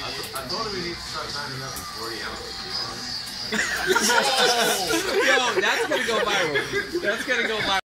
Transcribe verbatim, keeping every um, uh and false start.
I told him he needs to start signing up for forty ounces. Yo, that's gonna go viral. That's gonna go viral.